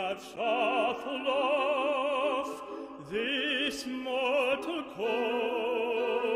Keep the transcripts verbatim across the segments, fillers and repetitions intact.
have shuffled off this mortal coil.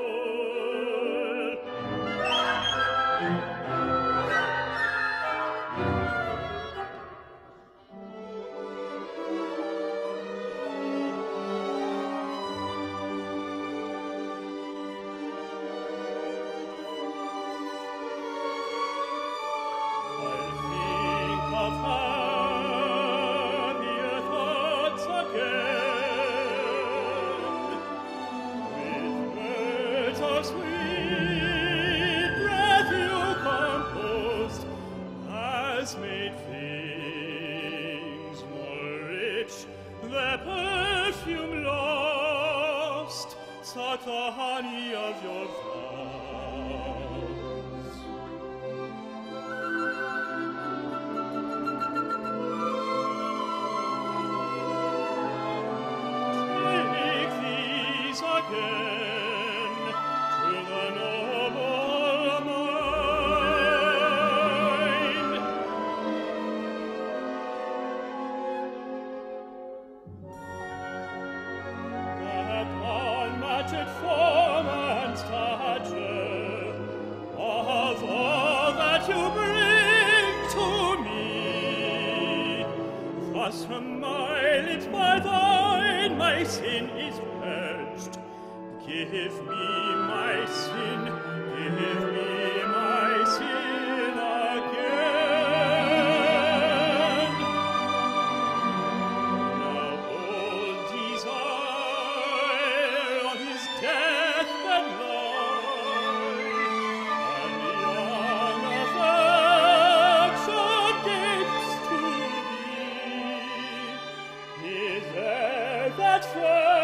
Suck the honey of your vows. Take these again to the noble mind. That unmatched form and stature of all that you bring to me, thus from my lips by thine my sin is purged. Give me my sin, give me my sin again. Now all desire of his death and life, and young affection gapes to thee. Is there that fair